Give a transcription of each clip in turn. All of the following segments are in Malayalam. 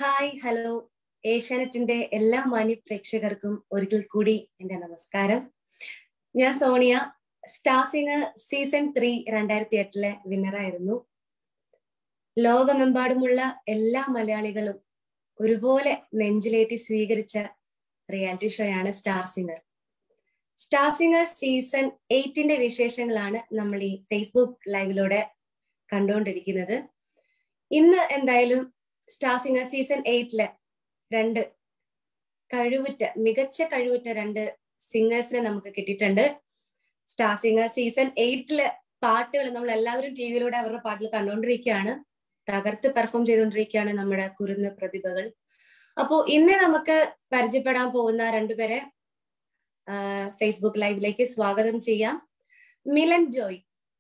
ഹായ് ഹലോ ഏഷ്യാനെറ്റിന്റെ എല്ലാ മാന്യ പ്രേക്ഷകർക്കും ഒരിക്കൽ കൂടി എന്റെ നമസ്കാരം. ഞാൻ സോണിയ. സ്റ്റാർ സിംഗർ സീസൺ 3 2008 വിന്നറായിരുന്നു. ലോകമെമ്പാടുമുള്ള എല്ലാ മലയാളികളും ഒരുപോലെ നെഞ്ചിലേറ്റി സ്വീകരിച്ച റിയാലിറ്റി ഷോയാണ് star singer. Star singer season 8 വിശേഷങ്ങളാണ് നമ്മൾ ഈ ഫേസ്ബുക്ക് ലൈവിലൂടെ കണ്ടുകൊണ്ടിരിക്കുന്നത്. ഇന്ന് എന്തായാലും സ്റ്റാർ സിംഗർ സീസൺ 8 രണ്ട് മികച്ച കഴിവുറ്റ രണ്ട് സിംഗേഴ്സിനെ നമുക്ക് കിട്ടിയിട്ടുണ്ട്. സ്റ്റാർ സിംഗർ സീസൺ 8 പാട്ടുകൾ നമ്മൾ എല്ലാവരും ടി വിയിലൂടെ അവരുടെ പാട്ടുകൾ കണ്ടുകൊണ്ടിരിക്കുകയാണ്. തകർത്ത് പെർഫോം ചെയ്തുകൊണ്ടിരിക്കുകയാണ് നമ്മുടെ കുരുന്ന് പ്രതിഭകൾ. അപ്പോ ഇന്ന് നമുക്ക് പരിചയപ്പെടാൻ പോകുന്ന രണ്ടുപേരെ ഫേസ്ബുക്ക് ലൈവിലേക്ക് സ്വാഗതം ചെയ്യാം. മിലൻ ജോയ്.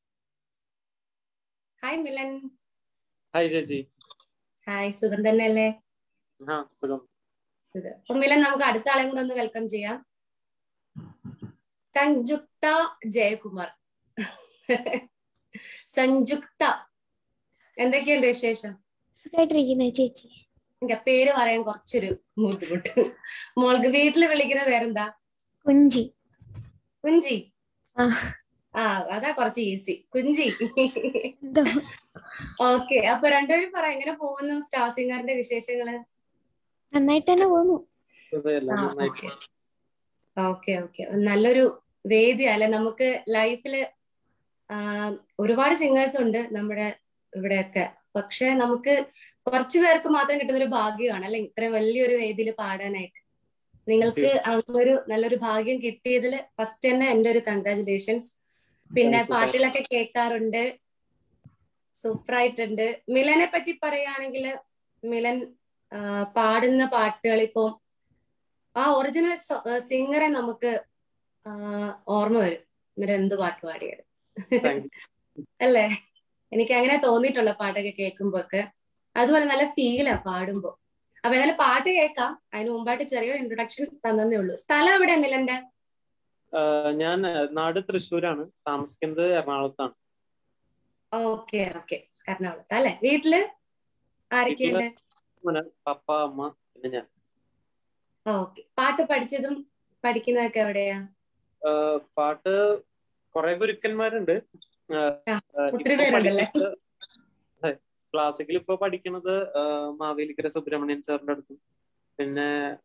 ഹായ് മിലൻ. ഹായ് ചേച്ചി. ഹായ്, സുഖം തന്നെയല്ലേ? സുഖം. അപ്പൊ മിലൻ, നമുക്ക് അടുത്ത ആളെയും കൂടെ ഒന്ന് വെൽക്കം ചെയ്യാം. സംയുക്ത ജയകുമാർ. സംയുക്ത, എന്തൊക്കെയുണ്ട് വിശേഷം? ചേച്ചി പേര് പറയാൻ കുറച്ചൊരു ബുദ്ധിമുട്ട്. മോൾക്ക് വീട്ടില് വിളിക്കുന്ന പേരെന്താ? കുഞ്ചി. കുഞ്ചി. അതാ കുറച്ച് ഈസി. കുഞ്ചി. ഓക്കെ, അപ്പൊ രണ്ടുപേരും പറ, എങ്ങനെ പോകുന്നു സ്റ്റാർ സിംഗറിന്റെ വിശേഷങ്ങള്? നന്നായിട്ട് തന്നെ പോകുന്നു. ഓക്കെ ഓക്കെ, നല്ലൊരു വേദി അല്ലെ നമുക്ക് ലൈഫില്. ഒരുപാട് സിംഗേഴ്സ് ഉണ്ട് നമ്മുടെ ഇവിടെയൊക്കെ, പക്ഷെ നമുക്ക് കുറച്ചു പേർക്ക് മാത്രം കിട്ടുന്ന ഒരു ഭാഗ്യമാണ് അല്ലെ ഇത്രയും വലിയൊരു വേദിയിൽ പാടാനായിട്ട്. നിങ്ങൾക്ക് അങ്ങനൊരു നല്ലൊരു ഭാഗ്യം കിട്ടിയതിൽ ഫസ്റ്റ് തന്നെ എന്റെ ഒരു കൺഗ്രാചുലേഷൻസ്. പിന്നെ പാട്ടുകളൊക്കെ കേൾക്കാറുണ്ട്, സൂപ്പറായിട്ടുണ്ട്. മിലനെ പറ്റി പറയുകയാണെങ്കിൽ മിലൻ പാടുന്ന പാട്ടുകൾ ഇപ്പൊ ആ ഒറിജിനൽ സിംഗറെ നമുക്ക് ഓർമ്മ വരും. മിലൻ എന്ത് പാട്ട് പാടിയത് അല്ലേ? എനിക്ക് അങ്ങനെ തോന്നിയിട്ടുള്ള പാട്ടൊക്കെ കേൾക്കുമ്പോ ഒക്കെ അതുപോലെ നല്ല ഫീലാ പാടുമ്പോ. അപ്പൊ എന്നാലും പാട്ട് കേൾക്കാം. അതിന് മുമ്പായിട്ട് ചെറിയൊരു ഇൻട്രൊഡക്ഷൻ തന്നേ ഉള്ളൂ. സ്ഥലം എവിടെയാ മിലന്റെ? ഞാൻ നാട് തൃശ്ശൂരാണ്, താമസിക്കുന്നത് എറണാകുളത്താണ്. ഓക്കെ ഓക്കെ, എറണാകുളത്ത് അല്ലെ. വീട്ടില് ആരൊക്കെയുണ്ട്? പപ്പ, അമ്മ, പിന്നെ ഞാൻ. ഓക്കെ, പാട്ട് പഠിച്ചതും പഠിക്കുന്നതൊക്കെ എവിടെയാ? പാട്ട് കുറെ ഗുരുക്കന്മാരുണ്ട്. ഒത്തിരി പേരുണ്ടല്ലേ. ക്ലാസിക്കൽ ഇപ്പൊ പഠിക്കണത് മാവേലിക്കര സുബ്രഹ്മണ്യൻ സാറിന്റെ അടുത്തും, പിന്നെ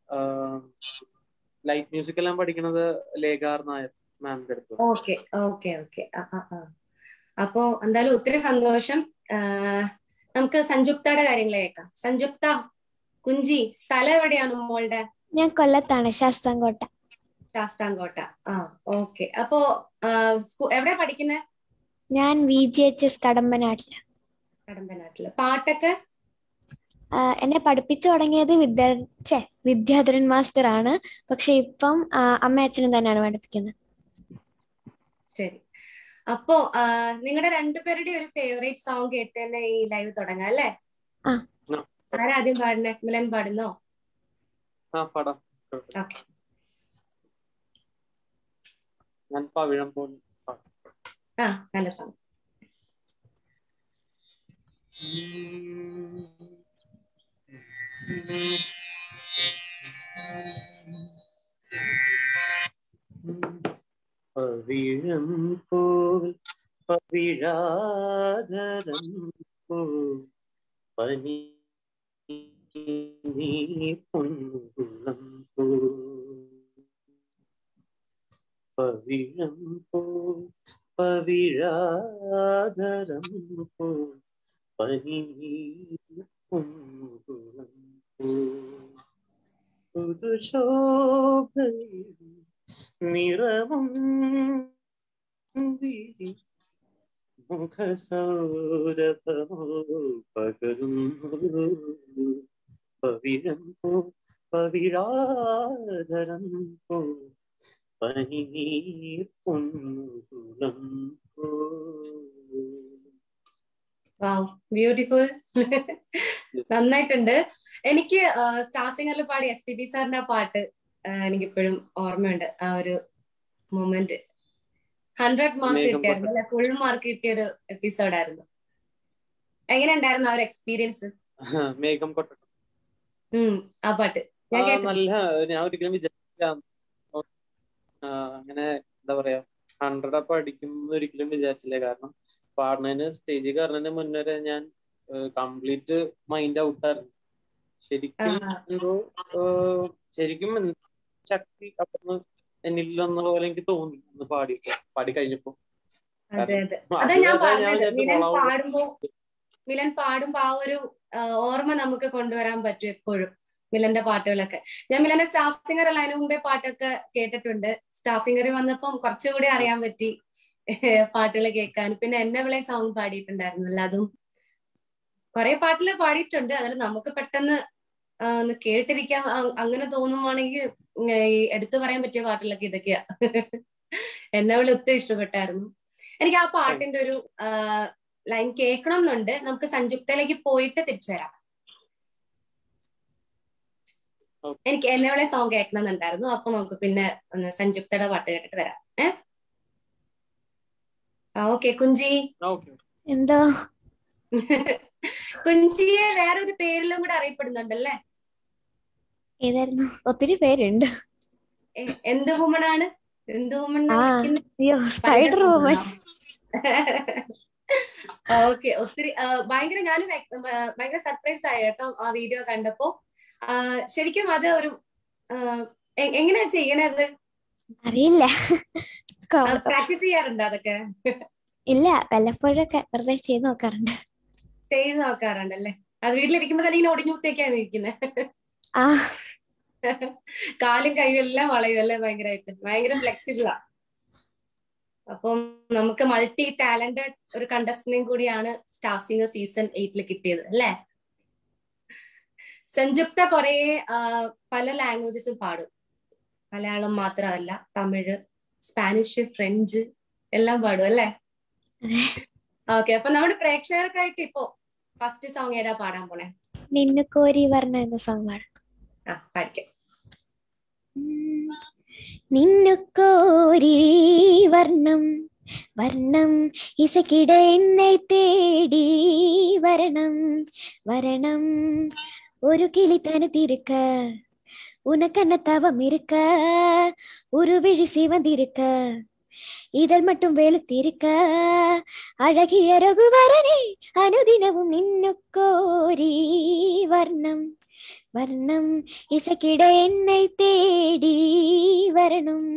ലൈറ്റ് മ്യൂസിക് എല്ലാം പഠിക്കണത് ലേഖാർ നായർ മാമിന്റെ അടുത്തും. Okay okay okay. അപ്പോ എന്തായാലും ഒത്തിരി സന്തോഷം. നമുക്ക് സംയുക്തയുടെ കാര്യങ്ങൾ കേൾക്കാം. സംയുക്ത, കുഞ്ചി, സ്ഥലം എവിടെയാണ് മോളുടെ? ഞാൻ കൊല്ലത്താണ്, ശാസ്താംകോട്ട. ശാസ്താംകോട്ട. ഓക്കെ. അപ്പോ എവിടെയാ പഠിക്കുന്നത്? ഞാൻ VGHS കടമ്പനാട്ടില്. കടമ്പനാട്ടില്. പാട്ടൊക്കെ എന്നെ പഠിപ്പിച്ചു തുടങ്ങിയത് വിദ്യാധരൻ മാസ്റ്റർ ആണ്. പക്ഷെ ഇപ്പം അമ്മ അച്ഛനും തന്നെയാണ് പഠിപ്പിക്കുന്നത്. ശരി. അപ്പോ നിങ്ങളുടെ രണ്ടുപേരുടെ ഒരു ഫേവറേറ്റ് സോങ് കേട്ട് തന്നെ ഈ ലൈവ് തുടങ്ങാം അല്ലേ? ആരാദ്യം പാടുന്നേ? മിലൻ പാടുന്നോ? പാടാം. ഓക്കെ. ഞാൻ പവിഴം പോലെ. നല്ല സോങ്. പവിഴം പോൽ പവിഴാധരം പോൽ പനി പൊൻകുളം പോൽ, പവിഴം പോൽ പവിഴാധരം പോൽ പനി പൊൻകുളം പോൽ, പുതുശോഭയും നിറവും മുഖസൗരഭമോ പകരുന്നു, പവിഴം പോ പവിഴാധരം പോ പനിനീർ പൊൻകുളം പോ. ബ്യൂട്ടിഫുൾ. നന്നായിട്ടുണ്ട്. എനിക്ക് സ്റ്റാർ സിംഗറിൽ പാടി SPB സാറിന്റെ ആ പാട്ട് എനിക്കിപ്പോഴും ഓർമ്മയുണ്ട്. ആ ഒരു മൊമെന്റ് 100 മാർക്ക് കിട്ടിയായിരുന്നു അല്ലെ? ഫുൾ മാർക്ക് കിട്ടിയ ഒരു എപ്പിസോഡായിരുന്നു. എങ്ങനെ ഉണ്ടായിരുന്നു ആ ഒരു എക്സ്പീരിയൻസ്? മേഘം കൊട്ട ആ പാട്ട് ഞാൻ കേട്ടിട്ടുണ്ട്. ഞാൻ ഒരിക്കലും വിചാരിച്ചില്ല അങ്ങനെ എന്താ പറയാ 100 അപ്പം അടിക്കും ഒരിക്കലും വിചാരിച്ചില്ല. കാരണം പാടുന്നതിന് സ്റ്റേജിൽ കയറുന്നതിന് മുന്നേ വരെ ഞാൻ കംപ്ലീറ്റ് മൈൻഡ് ഔട്ടായിരുന്നു. ശരിക്കും എന്തോ ശരിക്കും ശക്തി അപ്പം എന്നില്ലെന്ന പോലെ എനിക്ക് തോന്നി ഒന്ന് പാടി കഴിഞ്ഞപ്പോ. അതെ അതെ, അതാ അതുവരെ ഞാൻ ഞാൻ പറഞ്ഞത്. വിചാരിച്ചു മിലൻ പാടുമ്പോ ആ ഒരു ഓർമ്മ നമുക്ക് കൊണ്ടുവരാൻ പറ്റും എപ്പോഴും മിലന്റെ പാട്ടുകളൊക്കെ. ഞാൻ മിലന്റെ സ്റ്റാർ സിംഗർ അല്ല, അതിനു മുമ്പേ പാട്ടൊക്കെ കേട്ടിട്ടുണ്ട്. സ്റ്റാർ സിംഗറിൽ വന്നപ്പം കുറച്ചുകൂടി അറിയാൻ പറ്റി പാട്ടുകൾ കേൾക്കാൻ. പിന്നെ എന്നെ വിളെ സോങ് പാടിയിട്ടുണ്ടായിരുന്നല്ലോ, അതും കുറെ പാട്ടില് പാടിയിട്ടുണ്ട്. അതിൽ നമുക്ക് പെട്ടെന്ന് ഒന്ന് കേട്ടിരിക്കാൻ അങ്ങനെ തോന്നുവാണെങ്കിൽ ഈ എടുത്തു പറയാൻ പറ്റിയ പാട്ടുകളൊക്കെ ഇതൊക്കെയാ. എന്നെ വിളി ഒത്തിരി ഇഷ്ടപ്പെട്ടായിരുന്നു. എനിക്ക് ആ പാട്ടിന്റെ ഒരു ലൈൻ കേൾക്കണം എന്നുണ്ട്. നമുക്ക് സംയുക്തയിലേക്ക് പോയിട്ട് തിരിച്ചു വരാം. എനിക്ക് എന്നെ വിളെ സോങ് കേൾക്കണം എന്നുണ്ടായിരുന്നു. അപ്പൊ നമുക്ക് പിന്നെ സംയുക്തയുടെ പാട്ട് കേട്ടിട്ട് വരാം. ഓക്കെ കുഞ്ചി, എന്തോ കുഞ്ചിയെ വേറൊരു പേരിലും കൂടെ അറിയപ്പെടുന്നുണ്ടല്ലേ? ഏതായിരുന്നു? ഒത്തിരി പേരുണ്ട്. എന്ത് വുമണാണ്? എന്ത് വുമൺ അയ്യോ, സ്പൈഡർ വുമൺ. ഓക്കെ, ഒത്തിരി ഭയങ്കര ഞാനും ഭയങ്കര സർപ്രൈസ്ഡ് ആയി കേട്ടോ ആ വീഡിയോ കണ്ടപ്പോ. ശരിക്കും അത് ഒരു എങ്ങനെയാ ചെയ്യണത്? അറിയില്ല. പ്രാക്ടീസ് ചെയ്യാറുണ്ടോ അതൊക്കെ? ഇല്ല, വല്ലപ്പോഴൊക്കെ വെറുതെ ചെയ്ത് നോക്കാറുണ്ടല്ലേ? അത് വീട്ടിലിരിക്കുമ്പോ തന്നെ ഇങ്ങനെ ഒടിഞ്ഞുത്തേക്കാണ് ഇരിക്കുന്നത്. കാലും കൈയും എല്ലാം വളയും അല്ലേ? ഭയങ്കര ഫ്ലെക്സിബിളാ. അപ്പം നമുക്ക് മൾട്ടി ടാലന്റഡ് ഒരു കണ്ടസ്റ്റന്റും കൂടിയാണ് സ്റ്റാർ സിംഗർ സീസൺ 8 കിട്ടിയത് അല്ലേ? സംയുക്ത കുറെ പല ലാംഗ്വേജസും പാടും. മലയാളം മാത്രമല്ല, തമിഴ്, സ്പാനിഷ്, ഫ്രഞ്ച് എല്ലാം പാടും അല്ലേ? ഓക്കെ, അപ്പൊ നമ്മുടെ പ്രേക്ഷകർക്കായിട്ട് ഇപ്പോ ഫസ്റ്റ് സോങ് ഏതാ പാടാൻ പോണേ? നിന്നു കോരി വർണ്ണ എന്ന സോങ് പാടാം. പഠിക്കാം. നിന്നു കോരി വർണ്ണം വർണ്ണം ഇസക്കിട എന്നെ തേടി വരണം ഒരു കിളി തനുതിരുക്ക உனக்கென்ன தவம் இருக்க ஒரு விழி சிவந்திருக்க இதழ் மட்டும் வெளுத்திருக்க அழகிய ரகுவரனே அனுதினமும் நின்னு கோரி வர்ணம் வர்ணம் இசைக்கிட என்னை தேடி வரணும்.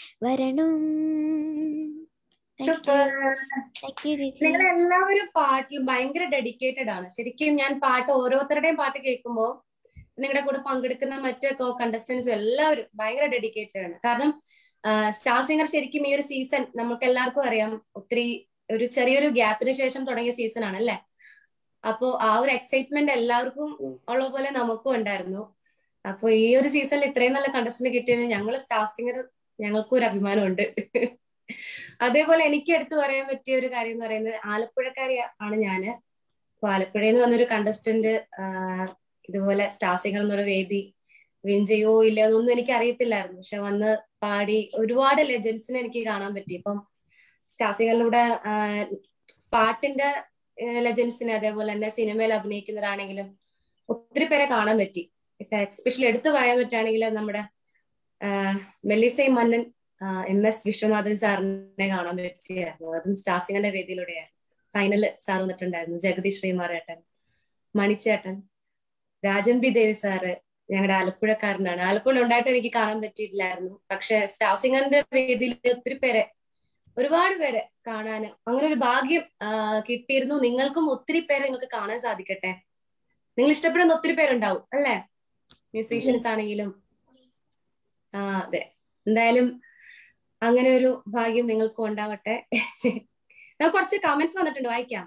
നിങ്ങളെല്ലാവരും പാട്ടിൽ ഭയങ്കര ഡെഡിക്കേറ്റഡ് ആണ്. ശരിക്കും ഞാൻ ഓരോരുത്തരുടെയും പാട്ട് കേൾക്കുമ്പോ നിങ്ങളുടെ കൂടെ പങ്കെടുക്കുന്ന മറ്റ് കണ്ടസ്റ്റൻസും എല്ലാവരും ഭയങ്കര ഡെഡിക്കേറ്റഡ് ആണ്. കാരണം സ്റ്റാർ സിംഗർ ശരിക്കും ഈ ഒരു സീസൺ നമുക്ക് എല്ലാവർക്കും അറിയാം, ഒത്തിരി ഒരു ചെറിയൊരു ഗ്യാപ്പിന് ശേഷം തുടങ്ങിയ സീസൺ ആണ് അല്ലേ? അപ്പോ ആ ഒരു എക്സൈറ്റ്മെന്റ് എല്ലാവർക്കും ഉള്ള പോലെ നമുക്കും ഉണ്ടായിരുന്നു. അപ്പൊ ഈ ഒരു സീസണിൽ ഇത്രയും നല്ല കണ്ടസ്റ്റന്റ് കിട്ടിയതിന് ഞങ്ങൾ സ്റ്റാർ സിംഗർ ഞങ്ങൾക്കും ഒരു അഭിമാനമുണ്ട്. അതേപോലെ എനിക്ക് എടുത്തു പറയാൻ പറ്റിയ ഒരു കാര്യം എന്ന് പറയുന്നത്, ആലപ്പുഴക്കാരി ആണ് ഞാന്. അപ്പൊ ആലപ്പുഴയിൽ നിന്ന് വന്നൊരു കണ്ടസ്റ്റന്റ് ഇതുപോലെ സ്റ്റാർ സിംഗർ എന്നൊരു വേദി വിൻ ചെയ്യോ ഇല്ല എന്നൊന്നും എനിക്ക് അറിയത്തില്ലായിരുന്നു. പക്ഷെ വന്ന് പാടി ഒരുപാട് ലെജൻസിനെ എനിക്ക് കാണാൻ പറ്റി. ഇപ്പം സ്റ്റാർ സിംഗറിലൂടെ പാട്ടിന്റെ ലെജൻസിനെ, അതേപോലെ തന്നെ സിനിമയിൽ അഭിനയിക്കുന്നവരാണെങ്കിലും ഒത്തിരി പേരെ കാണാൻ പറ്റി. ഇപ്പൊ എസ്പെഷ്യലി എടുത്തു പറയാൻ പറ്റുകയാണെങ്കിൽ നമ്മുടെ മെല്ലിസൈ മന്നൻ MS വിശ്വനാഥൻ സാറിനെ കാണാൻ പറ്റിയായിരുന്നു. അതും സ്റ്റാർ സിംഗറിന്റെ വേദിയിലൂടെയായിരുന്നു. ഫൈനൽ സാർ വന്നിട്ടുണ്ടായിരുന്നു. ജഗദീഷ് ശ്രീമാറേട്ടൻ, മണിച്ചേട്ടൻ, രാജംബി ദേവി സാറ് ഞങ്ങളുടെ ആലപ്പുഴക്കാരനാണ്. ആലപ്പുഴ ഉണ്ടായിട്ട് എനിക്ക് കാണാൻ പറ്റിയിട്ടില്ലായിരുന്നു. പക്ഷെ സ്റ്റാർ സിംഗറിന്റെ വേദിയിൽ ഒരുപാട് പേരെ കാണാൻ അങ്ങനെ ഒരു ഭാഗ്യം കിട്ടിയിരുന്നു. നിങ്ങൾക്കും ഒത്തിരി പേരെ നിങ്ങൾക്ക് കാണാൻ സാധിക്കട്ടെ. നിങ്ങൾ ഇഷ്ടപ്പെടുന്ന ഒത്തിരി പേരുണ്ടാവും അല്ലേ? മ്യൂസീഷ്യൻസ് ആണെങ്കിലും. അതെ, എന്തായാലും അങ്ങനെ ഒരു ഭാഗ്യം നിങ്ങൾക്കും ഉണ്ടാവട്ടെ. നമുക്ക് കുറച്ച് കമന്റ്സ് വന്നിട്ടുണ്ട്, വായിക്കാം.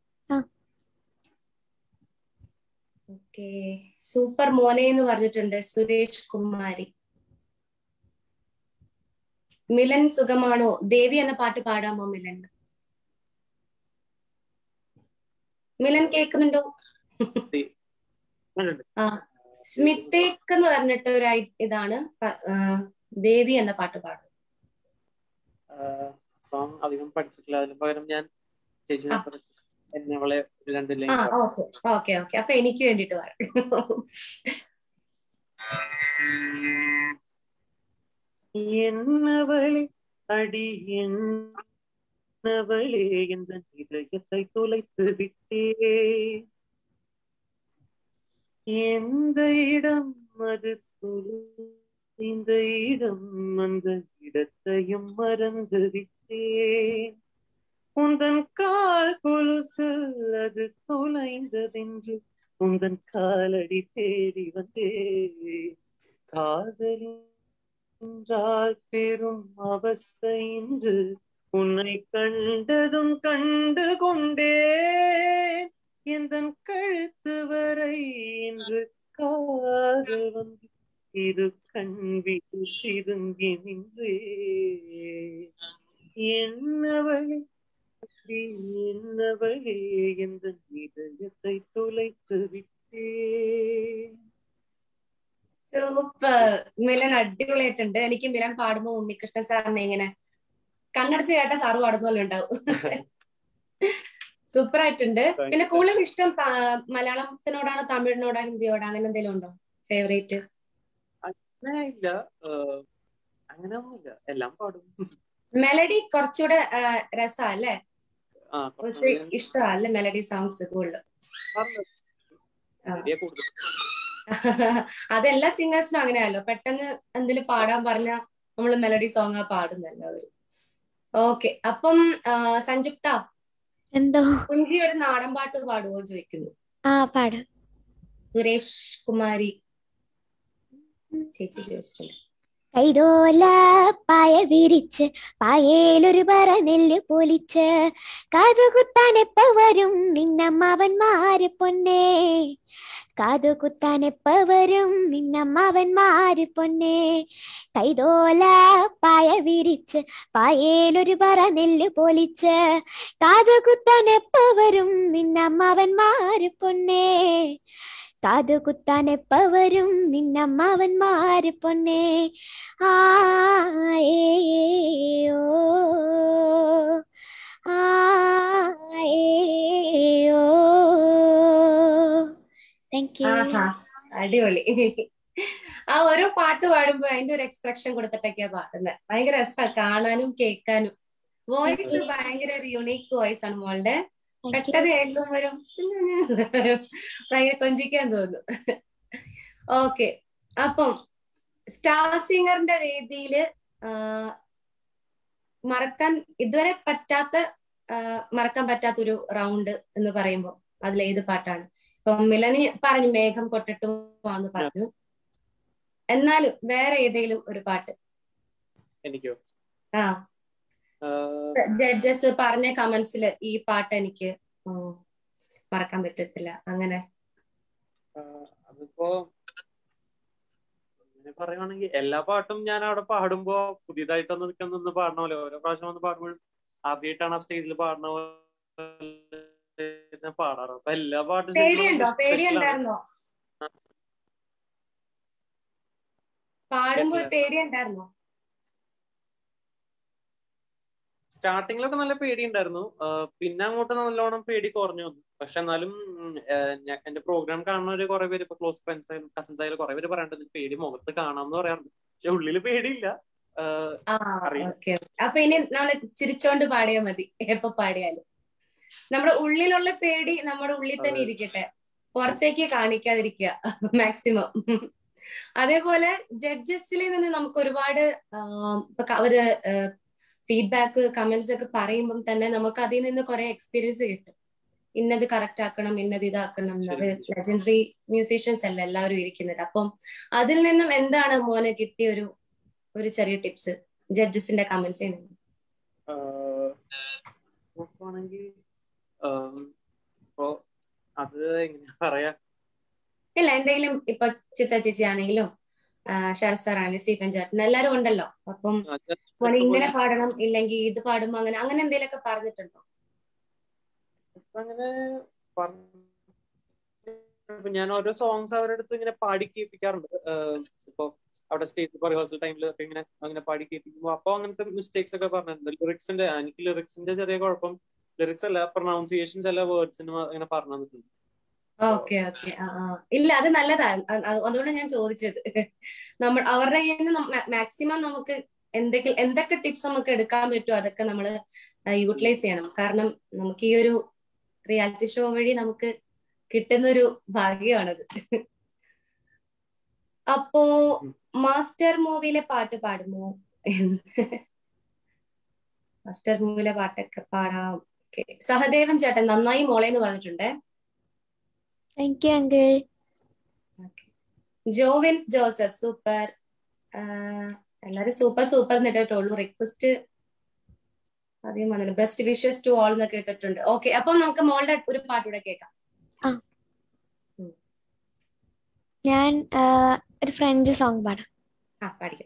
ഓക്കെ, സൂപ്പർ മോനെ എന്ന് പറഞ്ഞിട്ടുണ്ട് സുരേഷ് കുമാരി. മിലൻ സുഖമാണോ? ദേവി എന്ന പാട്ട് പാടാമോ മിലൻ? മിലൻ കേൾക്കുന്നുണ്ടോ? സ്മിത്തേക്ക് എന്ന് പറഞ്ഞിട്ട് ഒരു ഇതാണ് ദേവി എന്ന പാട്ട് പാടും. സോങ് അധികം പഠിച്ചിട്ടില്ല. അതിന് പകരം ഞാൻ ചേച്ചി എന്നവളെ 2 ലൈൻ. ഓക്കെ, അപ്പൊ എനിക്ക് വേണ്ടിട്ട് പാടും. என்னவளே அடி என்னவளே எந்த இதயத்தை தொலைத்து விட்டே, எந்த இடம் அது இந்த இடம் அந்த இடத்தையும் மறந்து விட்டேன், உந்தன் கால் கொலுசு அது தொலைந்ததென்று உந்தன் காலடி தேடி வந்தே, காதலின் என்றால் பெரும் அவஸ்தை என்று உன்னை கண்டதும் கண்டு கொண்டேன், எந்தன் கழுத்து வரை என்று காதல் வந்து இரு கண்விட்டு சிதுங்கி நின்றே, என்னவளே என்னவளே எந்தன் இதயத்தை தொலைத்து விட்டே. സൂപ്പർ. മിലൻ അടിപൊളിയായിട്ടുണ്ട്. എനിക്ക് മിലൻ പാടുമ്പോ ഉണ്ണികൃഷ്ണൻ സാറിനെ ഇങ്ങനെ കണ്ണടച്ച് കേട്ട സാറ് പാടുന്ന പോലെ ഉണ്ടാവും. സൂപ്പർ ആയിട്ടുണ്ട്. പിന്നെ കൂടുതൽ ഇഷ്ടം മലയാളത്തിനോടാണോ തമിഴിനോടാ ഹിന്ദിയോടാ അങ്ങനെ എന്തെങ്കിലും ഉണ്ടോ ഫേവറേറ്റ്? അങ്ങനെയില്ല, അങ്ങനെയൊന്നുമില്ല, എല്ലാം പാടും. മെലഡി കുറച്ചുകൂടെ രസമല്ലേ, ഇഷ്ടമല്ലേ മെലഡി സോങ്സ് കൂടുതൽ? അതെല്ലാ സിംഗേഴ്സിനും അങ്ങനെയല്ലോ, പെട്ടെന്ന് എന്തെങ്കിലും പാടാൻ പറഞ്ഞാൽ നമ്മള് മെലഡി സോങ് പാടുന്ന എല്ലാവരും. ഓക്കെ, അപ്പം സഞ്ജുക്ത എന്തോ കുഞ്ചി ഒരു നാടൻ പാട്ട് പാടുവോ ചോദിക്കുന്നു. പാടാം. സുരേഷ് കുമാരി ചേച്ചി ചോദിച്ചിട്ടുണ്ട്. കൈതോല പായ വിരിച്ച് പായേലൊരു പറ നെല്ല് പൊലിച്ച് കാതുകുത്താൻ എപ്പ വരും നിന്നമ്മാവന്മാര് പൊന്നേ, കാതുകുത്താൻ എപ്പ വരും നിന്നമ്മാവന്മാര് പൊന്നേ, കൈതോല പായ വിരിച്ച് പായേലൊരു പറ നെല്ല് പൊലിച്ച് കാതുകുത്താൻ എപ്പ വരും നിന്നമ്മാവന്മാര് പൊന്നേ, കാതുകുത്താൻ എപ്പ വരും നിന്നമ്മാവന്മാര് പൊന്നേ, ആയേയോ ആയേയോ. Thank you. അടിപൊളി. ആ ഓരോ പാട്ട് പാടുമ്പോ അതിന്റെ ഒരു എക്സ്പ്രഷൻ കൊടുത്തിട്ടൊക്കെയാ പാടുന്നത്. ഭയങ്കര രസമാണ് കാണാനും കേൾക്കാനും. വോയിസ് ഭയങ്കര ഒരു യുണീക്ക് വോയിസ് ആണ് മോളുടെ. പെട്ടെന്ന് കേൾക്കുമ്പോഴും ഭയങ്കര കൊഞ്ചിക്കാൻ തോന്നുന്നു. ഓക്കെ, അപ്പം സ്റ്റാർ സിംഗറിന്റെ വേദിയില് ഇതുവരെ മറക്കാൻ പറ്റാത്തൊരു റൗണ്ട് എന്ന് പറയുമ്പോ അതിലേത് പാട്ടാണ്? ഇപ്പൊ മിലനി പറഞ്ഞു മേഘം കൊട്ടിട്ടുമാന്ന് പറഞ്ഞു, എന്നാലും വേറെ ഏതെങ്കിലും ഒരു പാട്ട്? എനിക്കോ? ജഡ്ജസ് പറഞ്ഞ കമന്റ്സിൽ ഈ പാട്ട് എനിക്ക് മറക്കാൻ പറ്റത്തില്ല അങ്ങനെ. അതിപ്പോ അങ്ങനെ പറയുവാണെങ്കിൽ എല്ലാ പാട്ടും ഞാൻ അവിടെ പാടുമ്പോ പുതിയതായിട്ടൊന്ന് നിന്ന് പാടണ പോലെ, ഓരോ പ്രാവശ്യം വന്ന് പാടുമ്പോഴും ആദ്യമായിട്ടാണ് ആ സ്റ്റേജിൽ പാടണ പോലെ പാടാറ്. അപ്പൊ എല്ലാ പാട്ടും പാടുമ്പോ പേടിയുണ്ടായിരുന്നോ? സ്റ്റാർട്ടിങ്ങിലൊക്കെ നല്ല പേടി ഉണ്ടായിരുന്നു, പിന്നെ അങ്ങോട്ട് നല്ലോണം പേടി കുറഞ്ഞു വന്നു. പക്ഷെ എന്നാലും എന്റെ പ്രോഗ്രാം കാണുന്നവര് കുറെ പേര്, ഇപ്പൊ ക്ലോസ് ഫ്രണ്ട്സ് ആയാലും കസിൻസ് ആയാലും കുറെ പേര് പറയാറുണ്ട് പേടി മുഖത്ത് കാണാമെന്ന് പറയാറുണ്ട്. പക്ഷെ ഉള്ളില് പേടിയില്ല. അപ്പൊ ഇനി നമ്മള് ചിരിച്ചോണ്ട് പാടിയാൽ മതി എപ്പൊ പാടിയാലും. നമ്മുടെ ഉള്ളിലുള്ള പേടി നമ്മുടെ ഉള്ളിൽ തന്നെ ഇരിക്കട്ടെ, പുറത്തേക്ക് കാണിക്കാതിരിക്കുക മാക്സിമം. അതേപോലെ ജഡ്ജസിൽ നിന്ന് നമുക്ക് ഒരുപാട് അവര് ഫീഡ്ബാക്ക് കമന്റ്സ് ഒക്കെ പറയുമ്പം തന്നെ നമുക്ക് അതിൽ നിന്ന് കുറെ എക്സ്പീരിയൻസ് കിട്ടും. ഇന്നത് കറക്റ്റ് ആക്കണം, ഇന്നത് ഇതാക്കണം. ലെജൻഡറി മ്യൂസീഷ്യൻസ് അല്ല എല്ലാവരും ഇരിക്കുന്നത്. അപ്പം അതിൽ നിന്നും എന്താണ് മോനെ കിട്ടിയ ഒരു ചെറിയ ടിപ്സ് ജഡ്ജസിന്റെ കമന്റ്സിൽ നിന്ന്? അത് എങ്ങനെയാ പറയാ, ഇല്ല എന്തെങ്കിലും ഇപ്പൊ ചിത്ര ചേച്ചി ആണെങ്കിലും ശരത് സാർ ആണെങ്കിലും സ്റ്റീഫൻ ചേട്ടൻ എല്ലാരും ഉണ്ടല്ലോ, അപ്പം ഇങ്ങനെ പാടണം ഇല്ലെങ്കിൽ ഇത് പാടുമ്പോ അങ്ങനെ എന്തെങ്കിലുമൊക്കെ പറഞ്ഞിട്ടുണ്ടോ? അങ്ങനെ ഞാൻ ഓരോ സോങ്സ് അവരുടെ അടുത്ത് ഇങ്ങനെ പാടി കേൾപ്പിക്കാറുണ്ട്. ഇപ്പൊ അവിടെ സ്റ്റേജ് റിഹേഴ്സൽ ടൈമിലൊക്കെ ഇങ്ങനെ അങ്ങനെ പാടി കേൾപ്പിക്കുമ്പോൾ അപ്പൊ അങ്ങനത്തെ മിസ്റ്റേക്സ് ഒക്കെ പറഞ്ഞിട്ടുണ്ട്. എനിക്ക് ലിറിക്സിന്റെ ചെറിയ കുഴപ്പം, ലിറിക്സ് അല്ല പ്രൊനൗൺസിയേഷൻ ചില വേർഡ്സിന് അങ്ങനെ പറഞ്ഞു തന്നിട്ടുണ്ട്. Okay okay. ഇല്ല, അത് നല്ലതാ. അതുകൊണ്ട് ഞാൻ ചോദിച്ചത്. അവരുടെ കയ്യിൽ നിന്ന് മാക്സിമം നമുക്ക് എന്തൊക്കെ ടിപ്സ് നമുക്ക് എടുക്കാൻ പറ്റുമോ അതൊക്കെ നമ്മൾ യൂട്ടിലൈസ് ചെയ്യണം. കാരണം നമുക്ക് ഈ ഒരു റിയാലിറ്റി ഷോ വഴി നമുക്ക് കിട്ടുന്നൊരു ഭാഗ്യമാണത്. അപ്പോ മാസ്റ്റർ മൂവിയിലെ പാട്ട് പാടുമോ? മാസ്റ്റർ മൂവിയിലെ പാട്ടൊക്കെ പാടാം. സഹദേവൻ ചേട്ടൻ നന്നായി മോളേന്ന് പറഞ്ഞിട്ടുണ്ടേ. Thank you uncle. Jovins Joseph super. എല്ലാരും സൂപ്പർ സൂപ്പർ എന്ന് ഇട്ടിട്ടുള്ളൂ. റിക്വസ്റ്റ് അധികം വന്നില്ല. ബെസ്റ്റ് വിഷസ് ടു ഓൾ എന്നൊക്കെ ഇട്ടിട്ടുണ്ട്. ഓക്കെ, അപ്പം നമുക്ക് മോളുടെ ഒരു പാട്ടൂടെ കേൾക്കാം. ഞാൻ ഒരു ഫ്രഞ്ച് സോങ് പാടാം. പാടിക്കാം.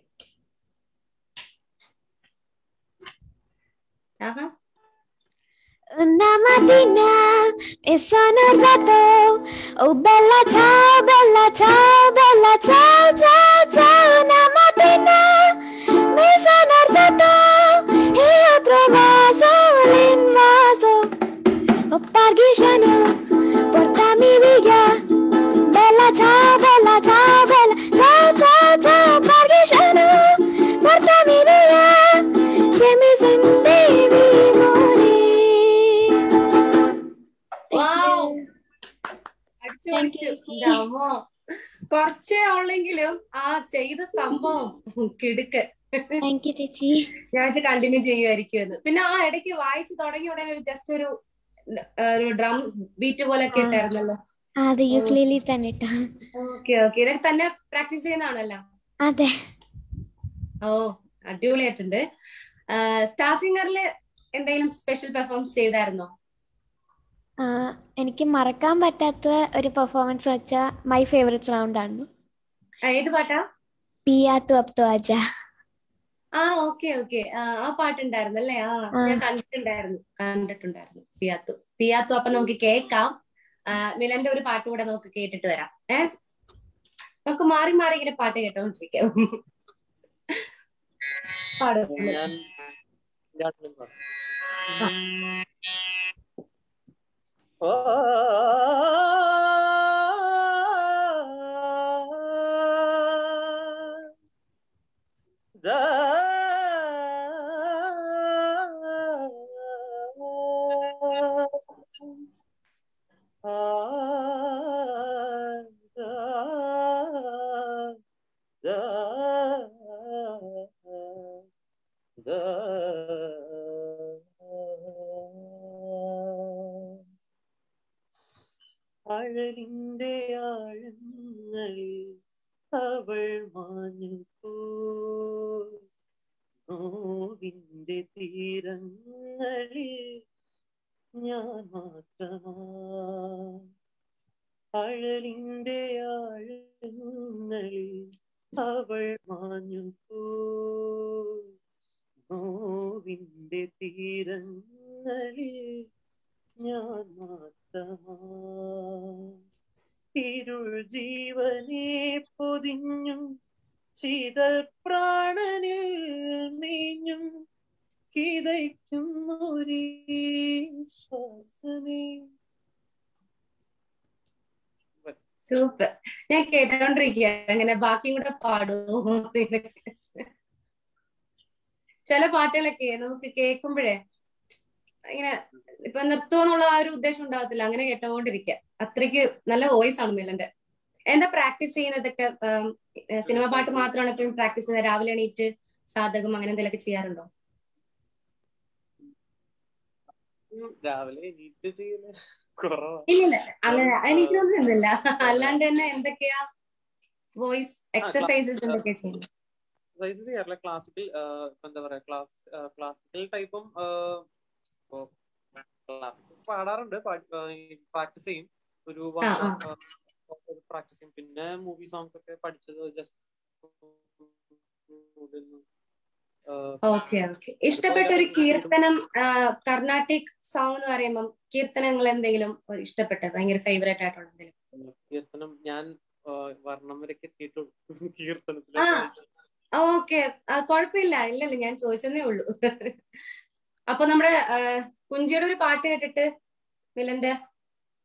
Una mattina mi sono alzato, oh bella ciao, bella ciao, bella ciao, ciao, ciao. Una mattina mi sono alzato e ho trovato l'invaso. Oh parghisciano, portami via, bella ciao, bella ciao, bella ciao, ciao, ciao. Parghisciano, portami via, che mi sentivi. കുറച്ചേ ഉള്ളെങ്കിലും ആ ചെയ്ത സംഭവം കിടുക്ക്. ഞാൻ കണ്ടിന്യൂ ചെയ്യുമായിരിക്കും. പിന്നെ ആ ഇടയ്ക്ക് വായിച്ചു തുടങ്ങിയ ഉടനെ ഒരു ജസ്റ്റ് ഒരു ഡ്രം ബീറ്റ് പോലൊക്കെ ഇട്ടായിരുന്നല്ലോ. Okay okay. ഇതൊക്കെ തന്നെ പ്രാക്ടീസ് ചെയ്യുന്നതാണല്ലോ. അതെ. ഓ, അടിപൊളിയായിട്ടുണ്ട്. സ്റ്റാർ സിംഗറില് എന്തെങ്കിലും സ്പെഷ്യൽ പെർഫോമൻസ് ചെയ്തായിരുന്നോ? എനിക്ക് മറക്കാൻ പറ്റാത്ത ഒരു പെർഫോമൻസ് വെച്ചാൽ മൈ ഫേവറേറ്റ് റൗണ്ട് ആണ്. ഏത് പാട്ടാ? പിയാ തു അബ് തോ ആജാ. Okay okay. ആ പാട്ടുണ്ടായിരുന്നു അല്ലേ? ഞാൻ കണ്ടിട്ടുണ്ടായിരുന്നു പിയാത്തു. അപ്പൊ നമുക്ക് കേൾക്കാം. മിലന്റെ ഒരു പാട്ട് കൂടെ നമുക്ക് കേട്ടിട്ട് വരാം. നമുക്ക് മാറി മാറി ഇങ്ങനെ പാട്ട് കേട്ടോണ്ടിരിക്കാം. അഴലിന്റെ ആഴങ്ങളിൽ അവൾ മാഞ്ഞു പോയി, നോവിന്റെ തീരങ്ങളിൽ ഞാൻ മാത്രമാ. അഴലിന്റെ ആഴങ്ങളിൽ അവൾ മാഞ്ഞു പോയി, നോവിന്റെ തീരങ്ങളിൽ ഞാൻ മാത്രമാ. ഇരുൾ ജീവനെ പൊതിഞ്ഞും ശീതൽ പ്രാണനിൽ നീഞ്ഞും കിതയ്ക്കുന്നൊരീ ശ്വാസമേ. സൂപ്പർ. ഞാൻ കേട്ടോണ്ടിരിക്കുക. അങ്ങനെ ബാക്കിയും കൂടെ പാടുമോ? ചില പാട്ടുകളൊക്കെ നമുക്ക് കേൾക്കുമ്പോഴേ ഇങ്ങനെ ഇപ്പൊ നിർത്തുമെന്നുള്ള ആ ഒരു ഉദ്ദേശം ഉണ്ടാകത്തില്ല. അങ്ങനെ കേട്ടോണ്ടിരിക്കുക. അത്രയ്ക്ക് നല്ല വോയിസ് ആണ് മിലന്റെ. എന്താ പ്രാക്ടീസ് ചെയ്യുന്നതൊക്കെ? സിനിമ പാട്ട് മാത്രമാണ് എപ്പോഴും പ്രാക്ടീസ് ചെയ്യുന്നത്? രാവിലെ എണീറ്റ് സാധകം അങ്ങനെ എന്തെങ്കിലുമൊക്കെ ചെയ്യാറുണ്ടോ? രാവിലെ എണീറ്റ് ചെയ്യുന്ന ഇല്ല, അങ്ങനെ എണീറ്റൊന്നുമില്ല. അല്ലാണ്ട് തന്നെ എന്തൊക്കെയാ വോയിസ് എക്സസൈസസ് എന്തൊക്കെയാ ചെയ്യുന്നത്? ചെയ്യാറില്ല. ക്ലാസിക്കൽ എന്താ പറയാ, ക്ലാസിക്കൽ ടൈപ്പും ക്ലാസിക്കൽ പാടാറുണ്ട്. പ്രാക്ടീസ് ചെയ്യും. ഒരു പ്രാക്ടീസ് ചെയ്യും. പിന്നെ മൂവി സോങ്സ് ഒക്കെ പഠിച്ചത് ജസ്റ്റ്. Okay okay. ഇഷ്ടപ്പെട്ട ഒരു കീർത്തനം, കർണാട്ടിക് സോങ് എന്ന് പറയുമ്പോൾ കീർത്തനങ്ങൾ എന്തെങ്കിലും ഇഷ്ടപ്പെട്ട ഭയങ്കര ഫേവറേറ്റ് ആയിട്ടുള്ള എന്തെങ്കിലും? കീർത്തനം ഞാൻ വർണ്ണം വരെയൊക്കെ എത്തിയിട്ടുള്ളൂ കീർത്തനത്തിൽ. ഓക്കെ, കുഴപ്പമില്ല. ഇല്ലല്ലോ, ഞാൻ ചോദിച്ചതേ ഉള്ളൂ. അപ്പൊ നമ്മുടെ കുഞ്ചിയുടെ ഒരു പാട്ട് കേട്ടിട്ട് മിലന്റെ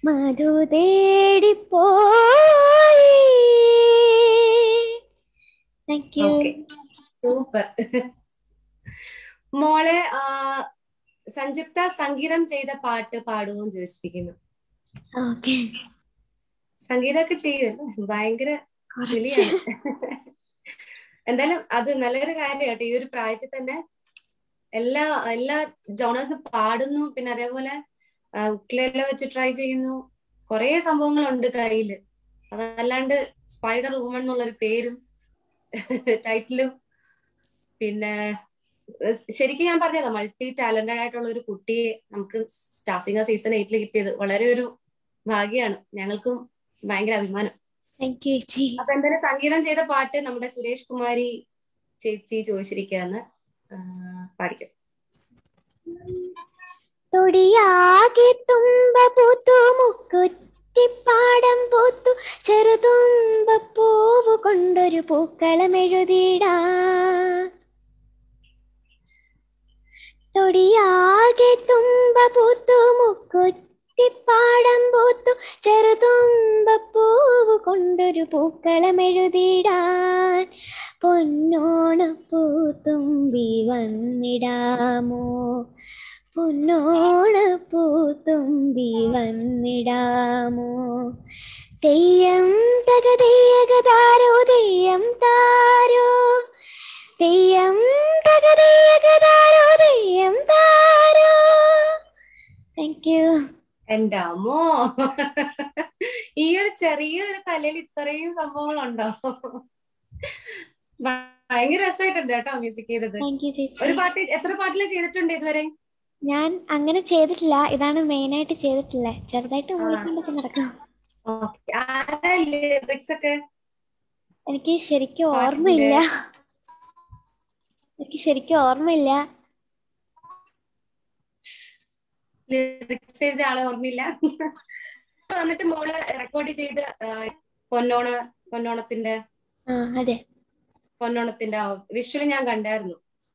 മധു തേടിപ്പോയി. Thank you. Okay, super. മോളെ സംയുക്ത സംഗീതം ചെയ്ത പാട്ട് പാടുമെന്ന് ചോദിച്ചിരിക്കുന്നു. ഓക്കെ, സംഗീതമൊക്കെ ചെയ്യുമല്ലോ, ഭയങ്കര കിളിയാണ്. എന്തായാലും അത് നല്ലൊരു കാര്യം കേട്ടോ. ഈ ഒരു പ്രായത്തിൽ തന്നെ എല്ലാ എല്ലാ ജോണേഴ്സും പാടുന്നു. പിന്നെ അതേപോലെ ഉക്ലേല വെച്ച് ട്രൈ ചെയ്യുന്നു. കുറെ സംഭവങ്ങളുണ്ട് കയ്യില്. അതല്ലാണ്ട് സ്പൈഡർ വുമൺ എന്നുള്ളൊരു പേരും ടൈറ്റിലും. പിന്നെ ശരിക്കും ഞാൻ പറഞ്ഞതാ, മൾട്ടി ടാലന്റഡ് ആയിട്ടുള്ള ഒരു കുട്ടിയെ നമുക്ക് സ്റ്റാർ സിംഗർ സീസൺ 8 കിട്ടിയത് വളരെ ഒരു ഭാഗ്യമാണ്. ഞങ്ങൾക്കും ഭയങ്കര അഭിമാനം. താങ്ക് യു ചേച്ചി. അപ്പൊ എന്തായാലും സംഗീതം ചെയ്ത പാട്ട് നമ്മുടെ സുരേഷ് കുമാരി ചേച്ചി ചോദിച്ചിരിക്കുകയെന്ന് പാടിക്കും. തൊടിയാകെ തുമ്പ പൂത്തു, മുക്കുറ്റിപ്പാടം പൂത്തു, ചെറുതുമ്പ പൂവ് കൊണ്ടൊരു പൂക്കളം എഴുതിടാ. തൊടിയാകെ തുമ്പ പൂത്തു, മുക്കുറ്റിപ്പാടം പൂത്തു, ചെറുതുമ്പ പൂവ് കൊണ്ടൊരു പൂക്കളം എഴുതിടാൻ പൊന്നോണപ്പൂത്തുമ്പി വന്നിടാമോ, പൊന്നോണപ്പൂത്തുമ്പി വന്നിടാമോ. തെയ്യം തകതേയകതാരോ, തെയ്യം താരോ, തെയ്യം തകതേയകതാരോ, തെയ്യം താരോ. Thank you. എന്റെ അമ്മോ, ഈ ഒരു ചെറിയൊരു തലയിൽ ഇത്രയും സംഭവങ്ങളുണ്ടോ? ഭയങ്കര രസമായിട്ടുണ്ട് കേട്ടോ മ്യൂസിക് ചെയ്തത്. താങ്ക് യു ചേച്ചി. ഒരു പാട്ട് എത്ര പാട്ടില് ചെയ്തിട്ടുണ്ട് ഇതുവരെ? ഞാൻ അങ്ങനെ ചെയ്തിട്ടില്ല, ഇതാണ് മെയിൻ ആയിട്ട് ചെയ്തിട്ടില്ല. ചെറുതായിട്ട് മൂളിക്കൊണ്ടൊക്കെ നടക്കും. ലിറിക്സ് ഒക്കെ എനിക്ക് ശരിക്കും ഓർമ്മയില്ല. ലിറിക്സ് എഴുതിയ ആളെ ഓർമ്മയില്ല. വന്നിട്ട് മോള് റെക്കോർഡ് ചെയ്ത് പൊന്നോണത്തിന്റെ അതെ, പൊന്നോണത്തിന്റെ വിഷ്വല് ഞാൻ കണ്ടായിരുന്നു.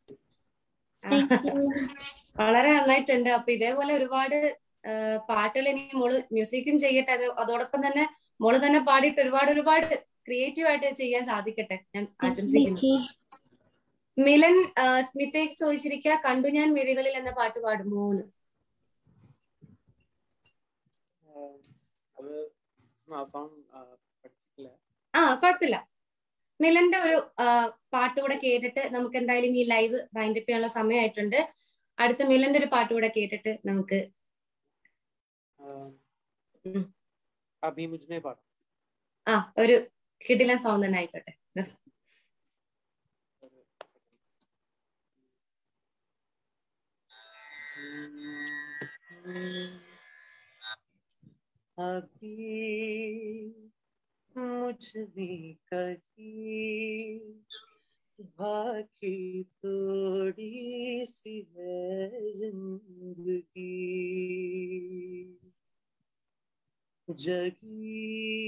വളരെ നന്നായിട്ടുണ്ട്. അപ്പൊ ഇതേപോലെ ഒരുപാട് പാട്ടുകൾ ഇനി മോള് മ്യൂസിക്കും ചെയ്യട്ടെ. അതോടൊപ്പം തന്നെ മോള് തന്നെ പാടിയിട്ട് ഒരുപാട് ക്രിയേറ്റീവ് ആയിട്ട് ചെയ്യാൻ സാധിക്കട്ടെ ഞാൻ ആശംസിക്കുന്നു. മിലൻ സ്മിതേക്ക് ചോദിച്ചിരിക്കുക, കണ്ടു ഞാൻ മിഴികളിൽ എന്ന പാട്ട് പാടുമോന്ന്. കുഴപ്പമില്ല. മിലന്റെ ഒരു പാട്ട് കൂടെ കേട്ടിട്ട് നമുക്ക് എന്തായാലും ഈ ലൈവ് വൈൻഡ് അപ്പ് ചെയ്യാനുള്ള സമയമായിട്ടുണ്ട്. അടുത്ത മിലന്റെ ഒരു പാട്ട് കൂടെ കേട്ടിട്ട് നമുക്ക് ഒരു കിടിലൻ സോങ് തന്നെ ആയിക്കോട്ടെ. मुझमें कहीं बाकी थोड़ी सी है जिंदगी, जगी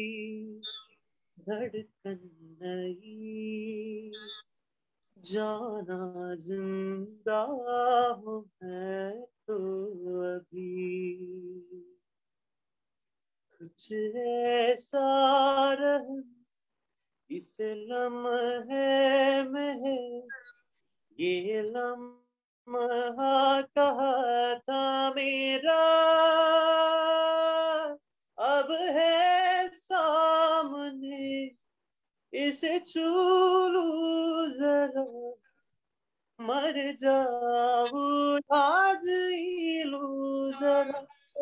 धड़कन नई, जाना जिंदा हूँ मैं तो अभी, कुछ ऐसा रहम इस लम्हे में है, ये लम्हा कहा था मेरा, अब है सामने इसे छू लूं जरा, मर जाऊं आज ही लूं जरा,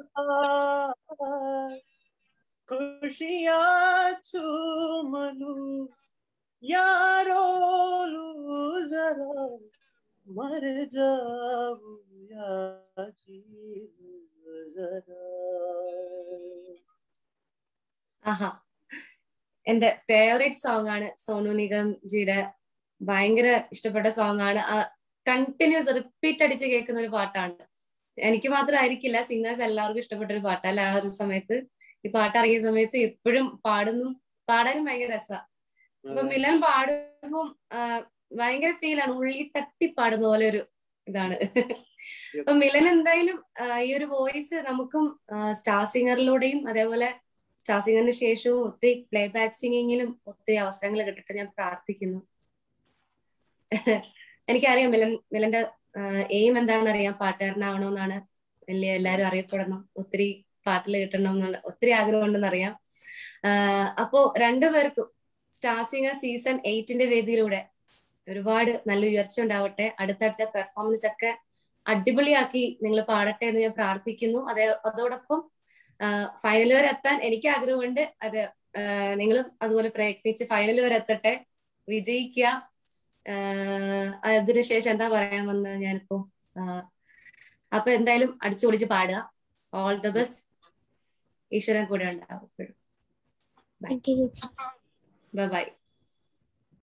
खुशियाँ चूम लूं यारो लूं जरा, मर जाऊं या जी लूं जरा. ആഹാ, എന്റെ ഫേവറേറ്റ് സോങ് ആണ്. സോനു നിഗം ജിയുടെ ഭയങ്കര ഇഷ്ടപ്പെട്ട സോങ് ആണ്. കണ്ടിന്യൂസ് റിപ്പീറ്റ് അടിച്ച് കേൾക്കുന്ന ഒരു പാട്ടാണ്. എനിക്ക് മാത്രമായിരിക്കില്ല, സിംഗേഴ്സ് എല്ലാവർക്കും ഇഷ്ടപ്പെട്ട ഒരു പാട്ടല്ല. ആ ഒരു സമയത്ത് ഈ പാട്ട് ഇറങ്ങിയ സമയത്ത് എപ്പോഴും പാടാനും ഭയങ്കര രസമാണ്. അപ്പൊ മിലൻ പാടുമ്പം ഭയങ്കര ഫീലാണ്, ഉള്ളി തട്ടി പാടുന്ന പോലെ ഒരു ഇതാണ്. അപ്പൊ മിലൻ എന്തായാലും ഈ ഒരു വോയിസ് നമുക്കും സ്റ്റാർ സിംഗറിലൂടെയും അതേപോലെ സ്റ്റാർ സിംഗറിന് ശേഷവും ഒത്തിരി പ്ലേ ബാക്ക് സിംഗിങ്ങിലും ഒത്തിരി അവസരങ്ങൾ കിട്ടട്ടെ ഞാൻ പ്രാർത്ഥിക്കുന്നു. എനിക്കറിയാം മിലന്റെ എയിം എന്താണെന്ന് അറിയാം, പാട്ടുകാരനാവണമെന്നാണ്. വലിയ എല്ലാരും അറിയപ്പെടണം, ഒത്തിരി പാട്ടിൽ കിട്ടണം എന്നുള്ള ഒത്തിരി ആഗ്രഹം ഉണ്ടെന്ന് അറിയാം. അപ്പോ രണ്ടുപേർക്കും സ്റ്റാർ സിംഗർ സീസൺ 8 വേദിയിലൂടെ ഒരുപാട് നല്ല ഉയർച്ച ഉണ്ടാവട്ടെ. അടുത്തടുത്ത പെർഫോമൻസ് ഒക്കെ അടിപൊളിയാക്കി നിങ്ങൾ പാടട്ടെ എന്ന് ഞാൻ പ്രാർത്ഥിക്കുന്നു. അതോടൊപ്പം ഫൈനൽ വരെ എത്താൻ എനിക്ക് ആഗ്രഹമുണ്ട്. അത് നിങ്ങളും അതുപോലെ പ്രയത്നിച്ച് ഫൈനൽ വരെ എത്തട്ടെ, വിജയിക്കുക. അതിനുശേഷം എന്താ പറയാൻ വന്നത് ഞാനിപ്പോ. അപ്പൊ എന്തായാലും അടിച്ചു പൊളിച്ച് പാടുക. All the best. ഈശ്വരൻ കൂടെ ഉണ്ടാവും. Bye by.